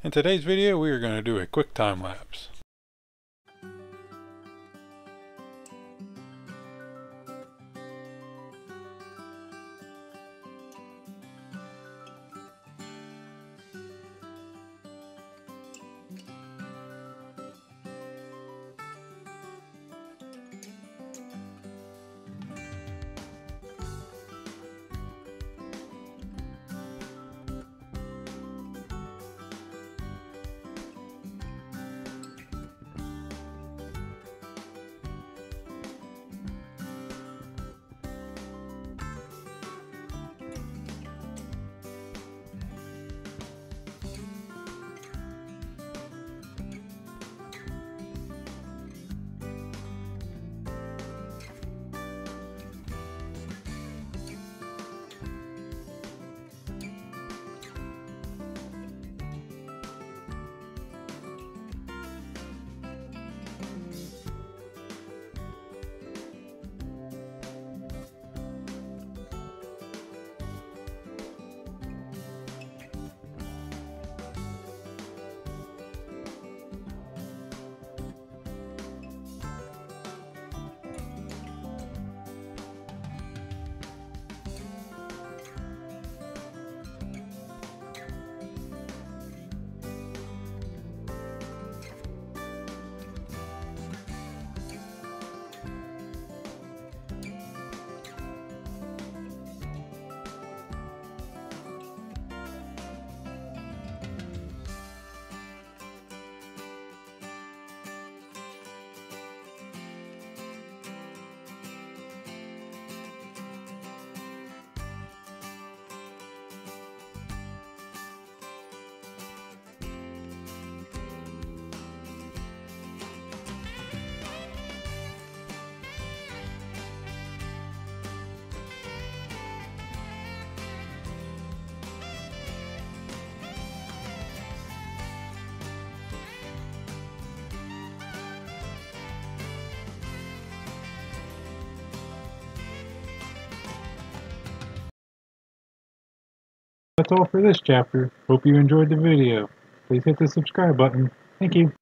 In today's video, we are going to do a quick time lapse. That's all for this chapter. Hope you enjoyed the video. Please hit the subscribe button. Thank you.